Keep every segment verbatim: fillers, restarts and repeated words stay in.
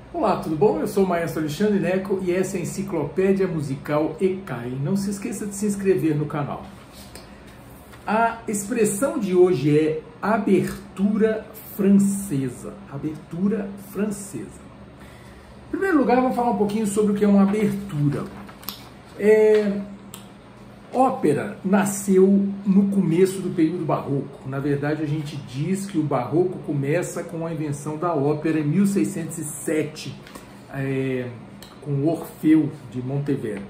Olá, tudo bom? Eu sou o maestro Alexandre Neco e essa é a Enciclopédia Musical E C A I. Não se esqueça de se inscrever no canal. A expressão de hoje é abertura francesa. Abertura francesa. Em primeiro lugar, vamos falar um pouquinho sobre o que é uma abertura. É... Ópera nasceu no começo do período barroco. Na verdade, a gente diz que o barroco começa com a invenção da ópera em mil seiscentos e sete, é, com Orfeu de Monteverdi.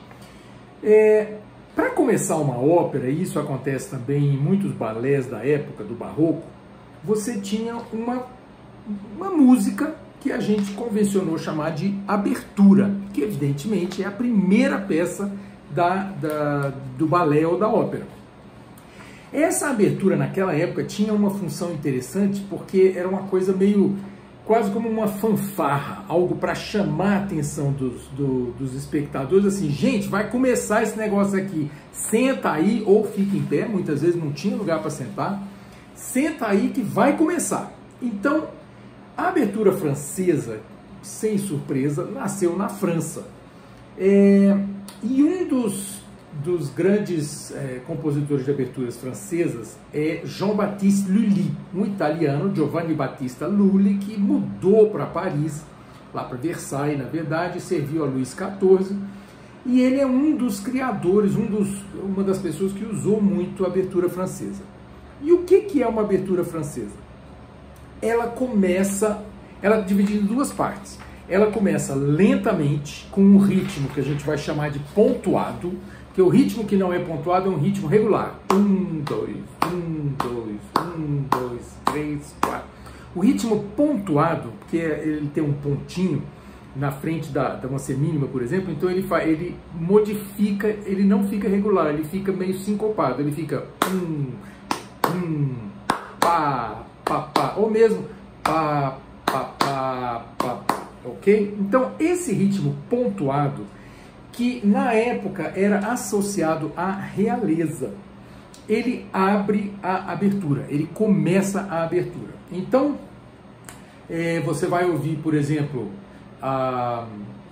É, Para começar uma ópera, e isso acontece também em muitos balés da época do barroco, você tinha uma, uma música que a gente convencionou chamar de abertura, que evidentemente é a primeira peça Da, da, do balé ou da ópera. Essa abertura naquela época tinha uma função interessante porque era uma coisa meio, quase como uma fanfarra, algo para chamar a atenção dos, do, dos espectadores, assim, gente, vai começar esse negócio aqui, senta aí ou fica em pé, muitas vezes não tinha lugar para sentar, senta aí que vai começar. Então, a abertura francesa, sem surpresa, nasceu na França. É, e um dos, dos grandes é, compositores de aberturas francesas é Jean-Baptiste Lully, um italiano, Giovanni Battista Lully, que mudou para Paris, lá para Versailles, na verdade, serviu a Luís quatorze, e ele é um dos criadores, um dos, uma das pessoas que usou muito a abertura francesa. E o que, que é uma abertura francesa? Ela começa, ela é dividida em duas partes. Ela começa lentamente, com um ritmo que a gente vai chamar de pontuado, que o ritmo que não é pontuado é um ritmo regular. Um, dois, um, dois, um, dois, três, quatro. O ritmo pontuado, porque ele tem um pontinho na frente da, da uma semínima, por exemplo, então ele, faz, ele modifica, ele não fica regular, ele fica meio sincopado, ele fica um, um, pá, pá, pá, ou mesmo pá, pá, pá, pá, pá. Ok? Então, esse ritmo pontuado, que na época era associado à realeza, ele abre a abertura, ele começa a abertura. Então, é, você vai ouvir, por exemplo, a,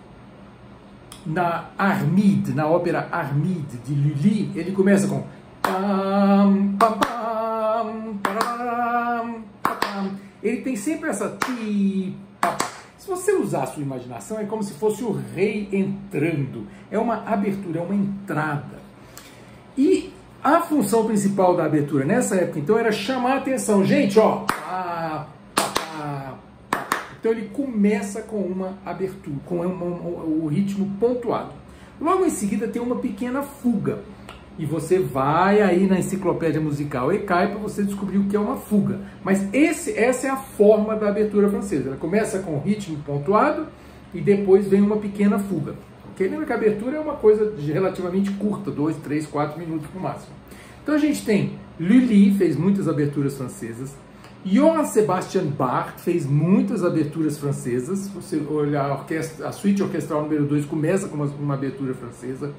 na Armide, na ópera Armide de Lully, ele começa com pam, pam, pam, pam, pam. Ele tem sempre essa ti, pam. Se você usar a sua imaginação, é como se fosse o rei entrando. É uma abertura, é uma entrada. E a função principal da abertura nessa época, então, era chamar a atenção. Gente, ó. Pá, pá, pá. Então ele começa com uma abertura, com um, um, um, o ritmo pontuado. Logo em seguida tem uma pequena fuga. E você vai aí na Enciclopédia Musical E C A I para você descobrir o que é uma fuga. Mas esse, essa é a forma da abertura francesa. Ela começa com ritmo pontuado e depois vem uma pequena fuga. Okay? Lembra que a abertura é uma coisa relativamente curta, dois, três, quatro minutos no máximo. Então a gente tem Lully, fez muitas aberturas francesas. Johann Sebastian Bach fez muitas aberturas francesas. Se você olhar a, orquestra, a suíte orquestral número dois começa com uma, uma abertura francesa.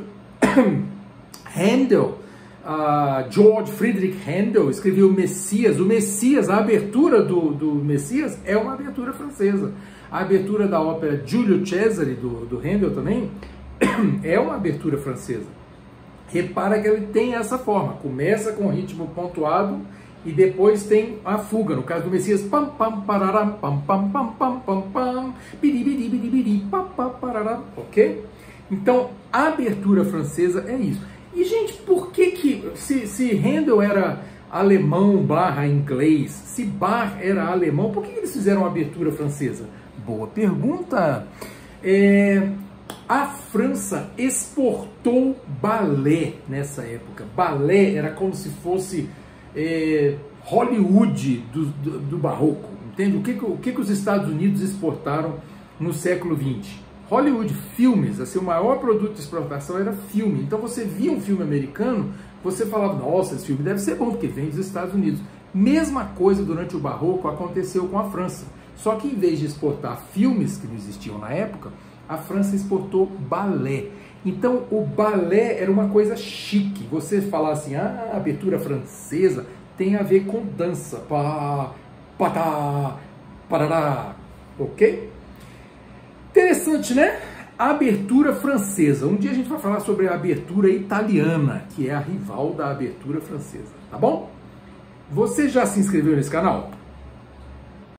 Handel, uh, George Friedrich Handel, escreveu o Messias. O Messias, a abertura do, do Messias é uma abertura francesa. A abertura da ópera Giulio Cesare, do, do Handel também, é uma abertura francesa. Repara que ele tem essa forma, começa com ritmo pontuado e depois tem a fuga. No caso do Messias, pam pam pararam, pam pam pam pam pam pam, biri biri biri biri, pam pam pararam, ok? Então, a abertura francesa é isso. E, gente, por que que, se, se Handel era alemão barra inglês, se Bach era alemão, por que que eles fizeram a abertura francesa? Boa pergunta. É, a França exportou balé nessa época. Balé era como se fosse é, Hollywood do, do, do barroco, entende? O que que, o que que os Estados Unidos exportaram no século vinte? Hollywood, filmes, assim, o maior produto de exportação era filme. Então você via um filme americano, você falava, nossa, esse filme deve ser bom, porque vem dos Estados Unidos. Mesma coisa durante o Barroco aconteceu com a França. Só que em vez de exportar filmes, que não existiam na época, a França exportou balé. Então o balé era uma coisa chique. Você falar assim, ah, a abertura francesa tem a ver com dança. Pá, patá, parará, ok? Interessante, né? A abertura francesa. Um dia a gente vai falar sobre a abertura italiana, que é a rival da abertura francesa, tá bom? Você já se inscreveu nesse canal?